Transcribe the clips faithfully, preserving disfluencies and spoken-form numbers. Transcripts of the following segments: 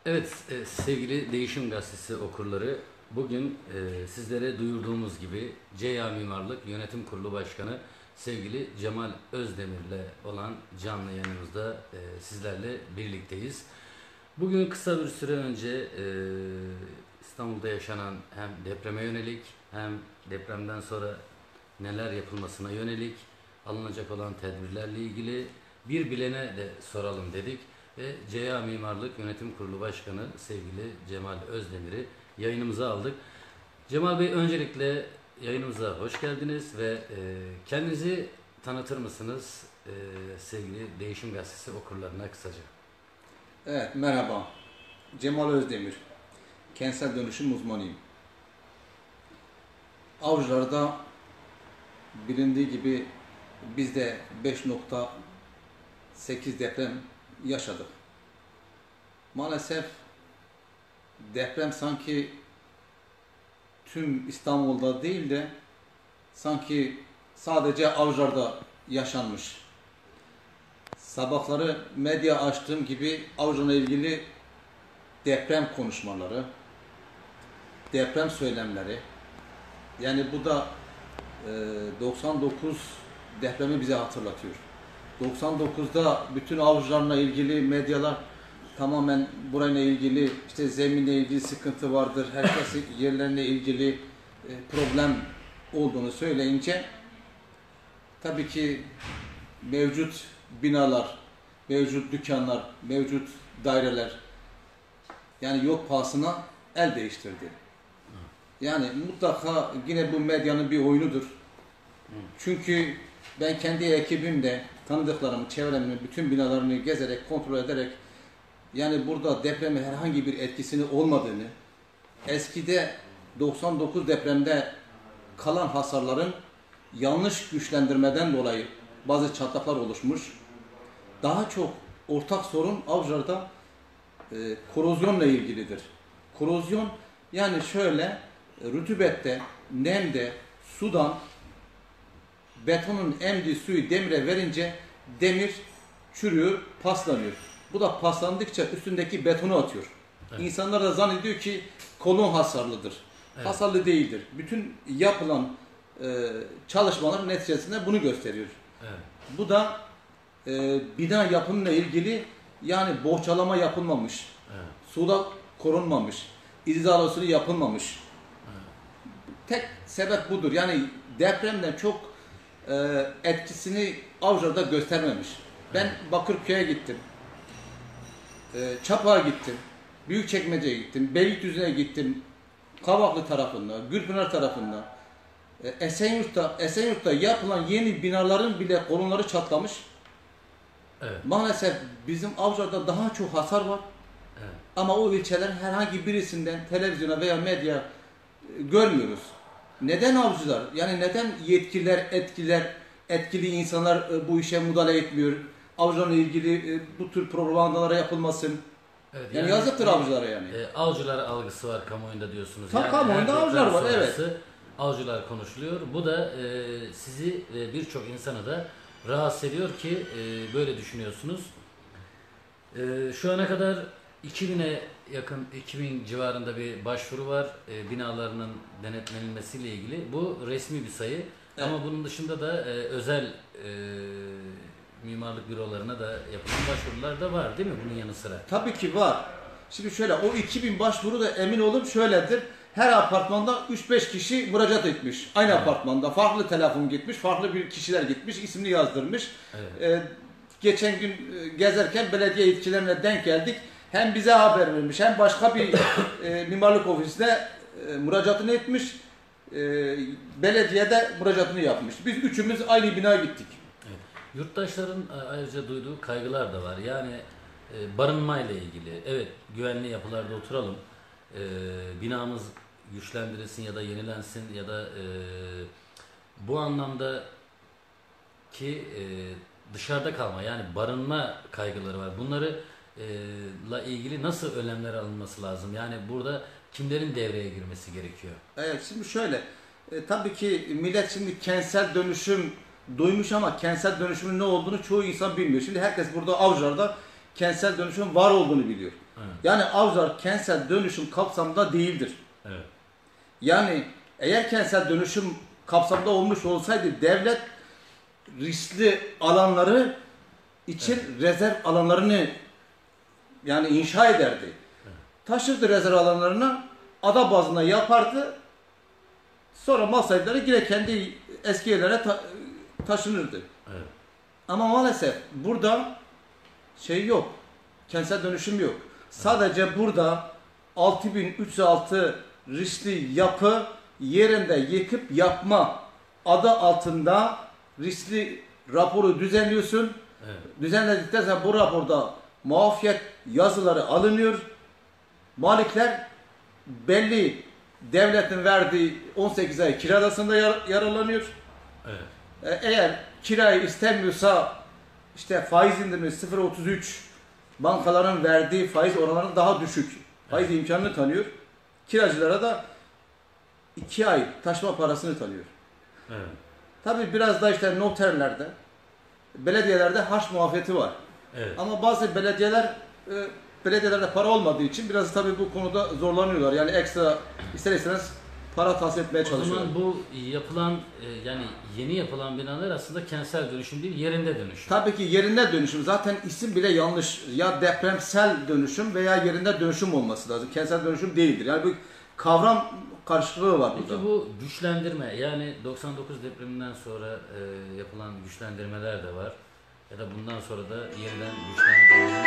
Evet, e, sevgili Değişim Gazetesi okurları, bugün e, sizlere duyurduğumuz gibi C E A Mimarlık Yönetim Kurulu Başkanı sevgili Cemal Özdemir'le olan canlı yayınımızda e, sizlerle birlikteyiz. Bugün kısa bir süre önce e, İstanbul'da yaşanan hem depreme yönelik hem depremden sonra neler yapılmasına yönelik alınacak olan tedbirlerle ilgili bir bilene de soralım dedik. Ve C E A Mimarlık Yönetim Kurulu Başkanı sevgili Cemal Özdemir'i yayınımıza aldık. Cemal Bey, öncelikle yayınımıza hoş geldiniz ve e, kendinizi tanıtır mısınız e, sevgili Değişim Gazetesi okurlarına kısaca? Evet, merhaba. Cemal Özdemir. Kentsel dönüşüm uzmanıyım. Avcılar'da bilindiği gibi biz de beş nokta sekiz deprem yaşadık. Maalesef deprem sanki tüm İstanbul'da değil de sanki sadece Avcılar'da yaşanmış. Sabahları medya açtığım gibi Avcılar'la ilgili deprem konuşmaları, deprem söylemleri, yani bu da e, doksan dokuz depremi bize hatırlatıyor. doksan dokuzda bütün Avcılar'la ilgili medyalar tamamen burayla ilgili, işte zeminle ilgili sıkıntı vardır, herkesin yerlerine ilgili e, problem olduğunu söyleyince tabii ki mevcut binalar, mevcut dükkanlar, mevcut daireler yani yok pahasına el değiştirdi. Yani mutlaka yine bu medyanın bir oyunudur. Çünkü ben kendi ekibimde tanıdıklarımı, çevremin bütün binalarını gezerek, kontrol ederek yani burada depremin herhangi bir etkisini olmadığını, eskide doksan dokuz depremde kalan hasarların yanlış güçlendirmeden dolayı bazı çatlaklar oluşmuş. Daha çok ortak sorun Avcılar'da e, korozyonla ilgilidir. Korozyon yani şöyle rutubette, nemde, sudan betonun emdiği suyu demire verince demir çürüyor, paslanıyor. Bu da paslandıkça üstündeki betonu atıyor. Evet. İnsanlar da zannediyor ki kolon hasarlıdır. Evet. Hasarlı değildir. Bütün yapılan e, çalışmalar neticesinde bunu gösteriyor. Evet. Bu da e, bina yapımıyla ilgili yani bohçalama yapılmamış. Evet. Suda korunmamış. İzolasyonu yapılmamış. Evet. Tek sebep budur. Yani depremden çok e, etkisini Avcılar'da göstermemiş. Ben evet. Bakırköy'e gittim. E, Çapa'ya gittim. Büyükçekmece'ye gittim. Beylikdüzü'ne gittim. Kavaklı tarafında, Gülpınar tarafında. E, Esenyurt'ta, Esenyurt'ta yapılan yeni binaların bile kolonları çatlamış. Evet. Maalesef bizim Avcılar'da daha çok hasar var. Evet. Ama o ilçelerin herhangi birisinden televizyona veya medya e, görmüyoruz. Neden Avcılar? Yani neden yetkililer, etkiler, etkili insanlar e, bu işe müdahale etmiyor? Avcılarla ilgili e, bu tür propagandalara yapılmasın. Evet, yani, yani yazıktır Avcılar'a yani. E, avcılar algısı var kamuoyunda diyorsunuz. Tabii yani kamuoyunda Avcılar var, evet. Avcılar konuşuluyor. Bu da e, sizi e, birçok insanı da rahatsız ediyor ki e, böyle düşünüyorsunuz. E, şu ana kadar iki bine yakın, iki bin civarında bir başvuru var e, binalarının denetlenilmesiyle ilgili. Bu resmi bir sayı. Evet. Ama bunun dışında da e, özel e, mimarlık bürolarına da yapılan başvurular da var değil mi bunun yanı sıra? Tabii ki var. Şimdi şöyle, o iki bin başvuru da emin olun şöyledir. Her apartmanda üç beş kişi müracaat etmiş. Aynı evet. Apartmanda. Farklı telefon gitmiş, farklı bir kişiler gitmiş, ismini yazdırmış. Evet. Ee, geçen gün gezerken belediye yetkililerine denk geldik. Hem bize haber vermiş, hem başka bir e, mimarlık ofisine e, müracaatını etmiş. E, belediyede müracaatını yapmış. Biz üçümüz aynı binaya gittik. Evet. Yurttaşların ayrıca duyduğu kaygılar da var. Yani e, barınmayla ilgili. Evet, güvenli yapılarda oturalım. E, binamız güçlendirilsin ya da yenilensin ya da e, bu anlamda ki e, dışarıda kalma yani barınma kaygıları var. Bunları e, la ilgili nasıl önlemler alınması lazım? Yani burada kimlerin devreye girmesi gerekiyor? Evet, şimdi şöyle e, tabii ki millet şimdi kentsel dönüşüm duymuş ama kentsel dönüşümün ne olduğunu çoğu insan bilmiyor. Şimdi herkes burada Avcılar'da kentsel dönüşüm var olduğunu biliyor. Evet. Yani Avcılar kentsel dönüşüm kapsamında değildir. Evet. Yani eğer kentsel dönüşüm kapsamında olmuş olsaydı devlet riskli alanları için Evet. rezerv alanlarını yani inşa ederdi. Evet. Taşırdı rezerv alanlarına, ada bazında yapardı. Sonra mal sahipleri yine kendi eski yerlere ta taşınırdı. Evet. Ama maalesef burada şey yok. Kentsel dönüşüm yok. Sadece burada altı bin üç yüz altı riskli yapı yerinde yıkıp yapma adı altında riskli raporu düzenliyorsun. Evet. Düzenledikten sonra bu raporda muafiyet yazıları alınıyor. Malikler belli devletin verdiği on sekiz ay kiradasında yar yararlanıyor. Evet. E, Eğer kirayı istemiyorsa işte faiz indirimi sıfır virgül otuz üç bankaların verdiği faiz oranları daha düşük. Faiz Evet. imkanını tanıyor. Kiracılara da iki ay taşıma parasını tanıyor. Evet. Tabi biraz da işte noterlerde, belediyelerde harç muafiyeti var. Evet. Ama bazı belediyeler e, belediyelerde para olmadığı için biraz tabii bu konuda zorlanıyorlar. Yani ekstra ister istemez para tahsil etmeye O çalışıyorlar. zaman bu yapılan e, yani yeni yapılan binalar aslında kentsel dönüşüm değil, yerinde dönüşüm. Tabii ki yerinde dönüşüm. Zaten isim bile yanlış. Ya depremsel dönüşüm veya yerinde dönüşüm olması lazım. Kentsel dönüşüm değildir. Yani bu kavram karşılığı var burada. Peki bu güçlendirme, yani doksan dokuz depreminden sonra e, yapılan güçlendirmeler de var. Ya da bundan sonra da yeniden güçlendirme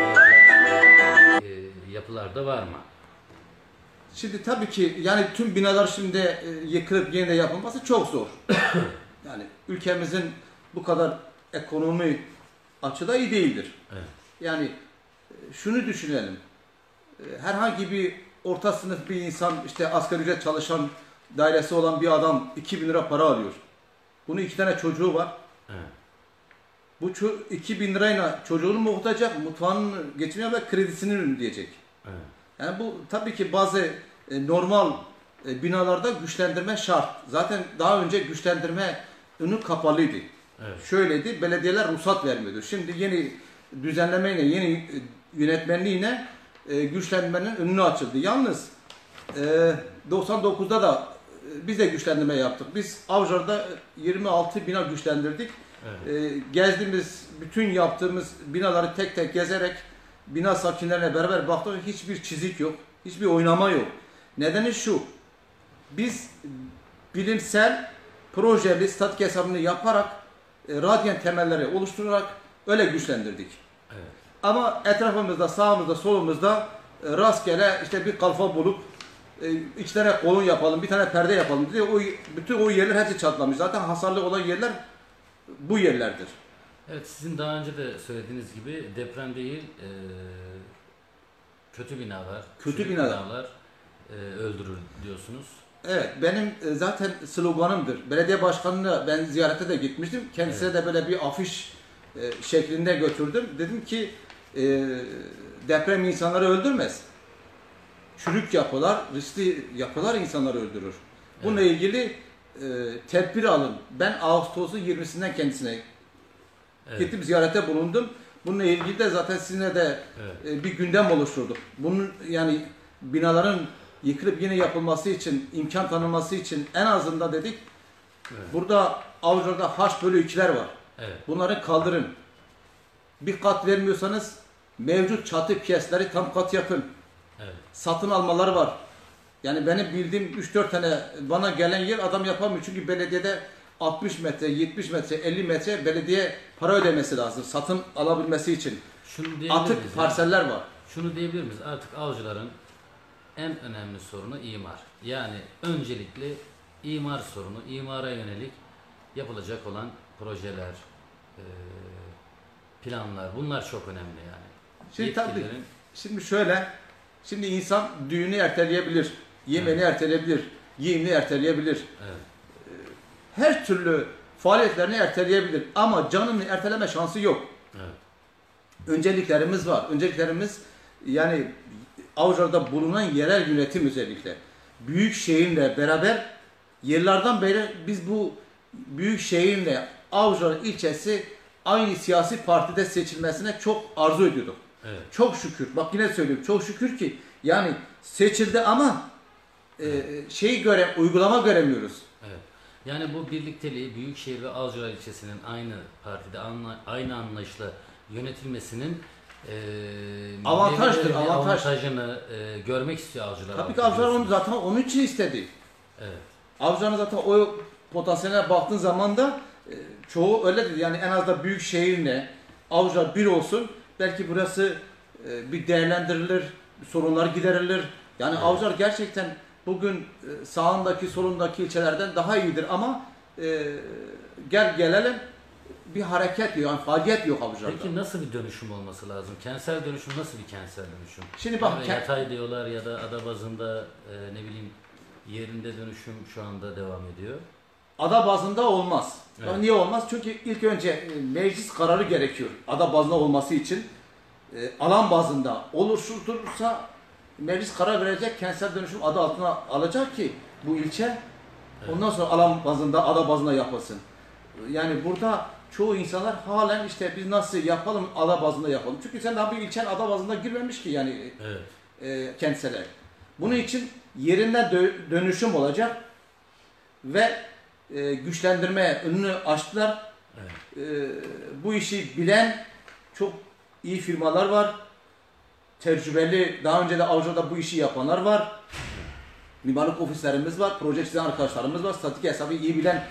e, yapılar da var mı? Şimdi tabii ki yani tüm binalar şimdi e, yıkılıp yeniden yapılması çok zor. Yani ülkemizin bu kadar ekonomi açıda iyi değildir. Evet. Yani e, şunu düşünelim. E, Herhangi bir orta sınıf bir insan işte asgari ücret çalışan dairesi olan bir adam iki bin lira para alıyor. Bunun iki tane çocuğu var. Evet. Bu iki bin lirayla çocuğunu mu okutacak, mutfağını geçiniyor ve kredisini ödeyecek. Evet. Yani bu tabii ki bazı e, normal e, binalarda güçlendirme şart. Zaten daha önce güçlendirme önü kapalıydı. Evet. Şöyleydi, belediyeler ruhsat vermiyordu. Şimdi yeni düzenlemeyle, yeni e, yönetmenliğine e, güçlendirmenin önünü açıldı. Yalnız e, doksan dokuzda da e, biz de güçlendirme yaptık. Biz Avcılar'da yirmi altı bina güçlendirdik. Evet. E, gezdiğimiz, bütün yaptığımız binaları tek tek gezerek bina sakinlerine beraber baktık, hiçbir çizik yok, hiçbir oynama yok. Nedeni şu, biz bilimsel, projeli, statik hesabını yaparak, e, radyan temelleri oluşturarak öyle güçlendirdik. Evet. Ama etrafımızda, sağımızda, solumuzda e, rastgele işte bir kalfa bulup e, iki tane kolon yapalım, bir tane perde yapalım diye o, bütün o yerler hepsi çatlamış. Zaten hasarlı olan yerler bu yerlerdir. Evet, sizin daha önce de söylediğiniz gibi deprem değil, e, kötü binalar, Kötü çürük binalar. binalar e, öldürür diyorsunuz. Evet, benim e, zaten sloganımdır. Belediye başkanına ben ziyarete de gitmiştim. Kendisine Evet. de böyle bir afiş e, şeklinde götürdüm. Dedim ki e, deprem insanları öldürmez. Çürük yapılar, riskli yapılar insanları öldürür. Bununla Evet. ilgili e, tedbir alın. Ben Ağustos'un yirmisinden kendisine Evet. gittim, ziyarete bulundum. Bununla ilgili de zaten sizinle de Evet. e, bir gündem oluşturduk. Bunun yani binaların yıkılıp yine yapılması için, imkan tanınması için en azından dedik. Evet. Burada Avcılar'da H bölü ikiler var. Evet. Bunları kaldırın. Bir kat vermiyorsanız mevcut çatı piyesleri tam kat yapın. Evet. Satın almalar var. Yani benim bildiğim üç dört tane bana gelen yer adam yapamıyor. Çünkü belediyede altmış metre, yetmiş metre, elli metre belediye para ödemesi lazım satın alabilmesi için. Şunu diyebilir Atık miyiz? parseller var. Şunu diyebilir miyiz? Artık avcıların en önemli sorunu imar. Yani öncelikli imar sorunu, imara yönelik yapılacak olan projeler, e, planlar, bunlar çok önemli yani. Şimdi tabii, Yetkililerin- şimdi şöyle, şimdi insan düğünü erteleyebilir, yemeğini erteleyebilir, giyimini erteleyebilir. Evet. Her türlü faaliyetlerini erteleyebilir ama canını erteleme şansı yok. Evet. Önceliklerimiz var. Önceliklerimiz yani Avcılar'da bulunan yerel yönetim özellikle. Büyük şehirle beraber yıllardan beri biz bu büyük şehirle Avcılar ilçesi aynı siyasi partide seçilmesine çok arzu ediyorduk. Evet. Çok şükür. Bak yine söylüyorum. Çok şükür ki yani seçildi ama e, şeyi göre uygulama göremiyoruz. Evet. Yani bu birlikteliği Büyükşehir ve Avcılar ilçesinin aynı partide anla, aynı anlayışla yönetilmesinin e, Avantajdır, meyvelerini, avantaj. avantajını e, görmek istiyor avcılar. Tabii ki Avcılar onu zaten onun için istedi. Evet. Avcıların zaten o potansiyeline baktığın zaman da e, çoğu öyle dedi. Yani en az da büyük şehirle Avcılar bir olsun. Belki burası e, bir değerlendirilir, sorunlar giderilir. Yani Evet. Avcılar gerçekten bugün e, sağındaki solundaki ilçelerden daha iyidir ama e, gel gelelim bir hareket yok, yani faaliyet yok Avcılar'da. Peki nasıl bir dönüşüm olması lazım? Kentsel dönüşüm nasıl bir kentsel dönüşüm? Şimdi bak, Yani ke- yatay diyorlar ya da ada bazında e, ne bileyim yerinde dönüşüm şu anda devam ediyor. Ada bazında olmaz. Evet. Yani niye olmaz? Çünkü ilk önce e, meclis kararı gerekiyor. Ada bazında olması için. E, alan bazında oluşturulursa meclis karar verecek, kentsel dönüşüm adı altına alacak ki bu ilçe Evet. ondan sonra alan bazında, ada bazında yapılsın. Yani burada çoğu insanlar halen işte biz nasıl yapalım, ada bazında yapalım. Çünkü sen daha bir ilçen ada bazında girmemiş ki yani Evet. e, kentsele. Bunun için yerinden dö- dönüşüm olacak ve e, güçlendirmeye önünü açtılar. Evet. E, bu işi bilen çok iyi firmalar var. Tecrübeli, daha önce de Avcılar'da bu işi yapanlar var. Mimarlık ofislerimiz var, proje çizen arkadaşlarımız var, statik hesabı iyi bilen e,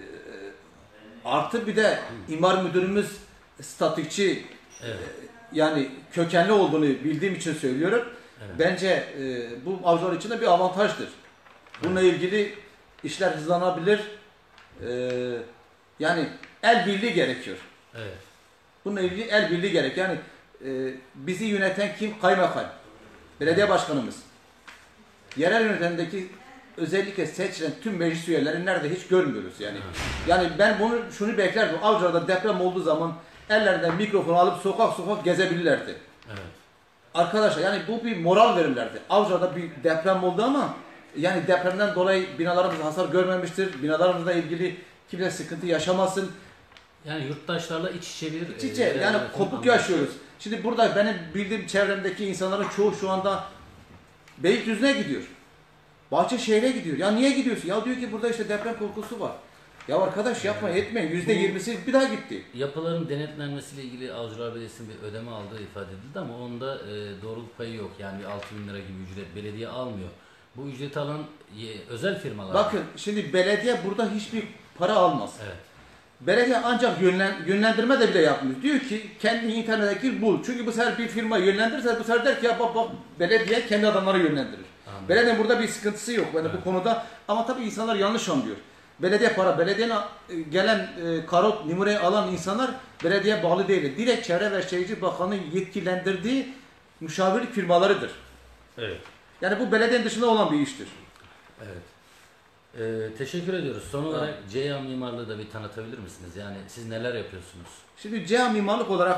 artı bir de imar müdürümüz statikçi, Evet. yani kökenli olduğunu bildiğim için söylüyorum. Evet. Bence e, bu Avcılar için de bir avantajdır. Bununla ilgili işler hızlanabilir. E, yani el birliği gerekiyor. Evet. Bununla ilgili el birliği gerek. Yani e, bizi yöneten kim? Kaymakam. Belediye başkanımız. Yerel yönetimdeki özellikle seçilen tüm meclis üyeleri nerede hiç görmüyoruz yani. Evet. Yani ben bunu şunu beklerdim. Avcılar'da deprem olduğu zaman ellerinden mikrofon alıp sokak sokak gezebilirlerdi. Evet. Arkadaşlar yani bu bir moral verirlerdi. Avcılar'da bir deprem oldu ama yani depremden dolayı binalarımız hasar görmemiştir. Binalarımızla ilgili kimse sıkıntı yaşamasın. Yani yurttaşlarla iç içe bir İç içe e, yani yönetim kopuk anlayışı. yaşıyoruz. Şimdi burada benim bildiğim çevremdeki insanların çoğu şu anda Beylikdüzü'ne gidiyor. Bahçeşehir'e gidiyor. Ya niye gidiyorsun? Ya diyor ki burada işte deprem korkusu var. Ya arkadaş yapma etmeyin. Yüzde yirmisi bir daha gitti. Yapıların denetlenmesiyle ilgili Avcılar Belediyesi'nin bir ödeme aldığı ifade edildi ama onda e, doğruluk payı yok. Yani bir altı bin lira gibi ücret belediye almıyor. Bu ücreti alan e, özel firmalar. Bakın şimdi belediye burada hiçbir para almaz. Evet. Belediye ancak yönlen, yönlendirme de bile yapmıyor. Diyor ki kendi internete gir bul. Çünkü bu sefer bir firma yönlendirirse bu sefer der ki ya bak, bak belediye kendi adamları yönlendirir. Anladım. Belediyenin burada bir sıkıntısı yok yani Evet. bu konuda. Ama tabii insanlar yanlış anlıyor. Belediye para, belediyenin e, gelen e, karot, numarayı alan insanlar belediye bağlı değil. Direkt Çevre ve Şehircilik Bakanlığı'nın yetkilendirdiği müşavirlik firmalarıdır. Evet. Yani bu belediyenin dışında olan bir iştir. Evet. Ee, teşekkür ediyoruz. Son olarak C Y A Mimarlığı da bir tanıtabilir misiniz? Yani siz neler yapıyorsunuz? Şimdi C E A mimarlık olarak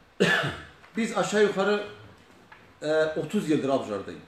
biz aşağı yukarı e, otuz yıldır Avcılar'dayım.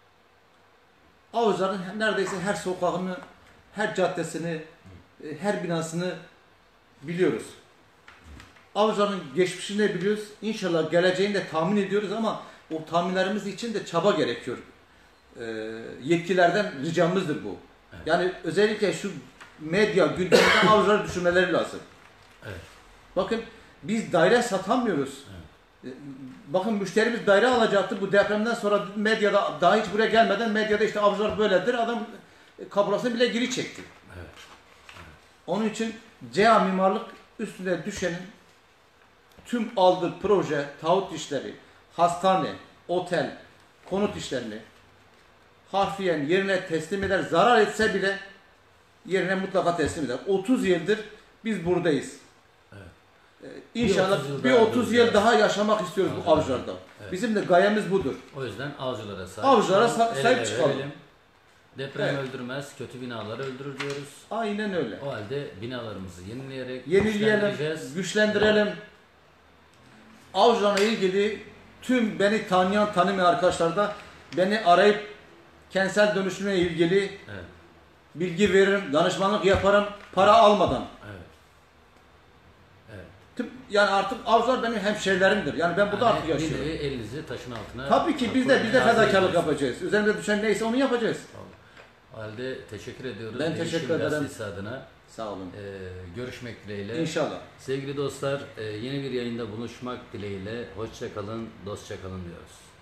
Avcılar'ın neredeyse her sokağını, her caddesini, e, her binasını biliyoruz. Avcılar'ın geçmişini de biliyoruz. İnşallah geleceğini de tahmin ediyoruz ama o tahminlerimiz için de çaba gerekiyor. E, yetkililerden ricamızdır bu. Evet. Yani özellikle şu medya gündeminde Avcılar'ı düşünmeleri lazım. Evet. Bakın biz daire satamıyoruz. Evet. Bakın müşterimiz daire alacaktı. Bu depremden sonra medyada daha hiç buraya gelmeden medyada işte Avcılar böyledir. Adam kaburasını bile geri çekti. Evet. Onun için C E A mimarlık üstüne düşenin tüm aldığı proje, taahhüt işleri, hastane, otel, konut işlerini harfiyen yerine teslim eder. Zarar etse bile yerine mutlaka teslim eder. otuz yıldır biz buradayız. Evet. Ee, İnşallah otuz yıl bir daha otuz yıl duracağız. daha yaşamak istiyoruz bu Avcılar'da. avcılarda. Evet. Bizim de gayemiz budur. O yüzden avcılara sahip, Avcılara çıkalım, sa- el sahip ele çıkalım. verelim. Deprem Evet. öldürmez, kötü binaları öldürür diyoruz. Aynen öyle. O halde binalarımızı yenileyerek Yenileyelim, güçlendireceğiz. güçlendirelim. Avcılarla ilgili tüm beni tanıyan tanımayan arkadaşlar da beni arayıp kentsel dönüşümle ilgili Evet. bilgi veririm, danışmanlık yaparım para almadan. Evet. Evet. Tüm, yani artık avcılar benim hemşehrilerimdir. Yani ben burada artık Yani bir yaşıyorum. nevi elinizi taşın altına... Tabii ki biz de biz de koyun, fedakarlık razı yapacağız. Üzerinde düşen neyse onu yapacağız. O halde teşekkür ediyoruz. Ben Değişim teşekkür ederim. Gazetesi adına. Sağ olun. Ee, görüşmek dileğiyle. İnşallah. Sevgili dostlar, e, yeni bir yayında buluşmak dileğiyle. Hoşça kalın, dostça kalın diyoruz.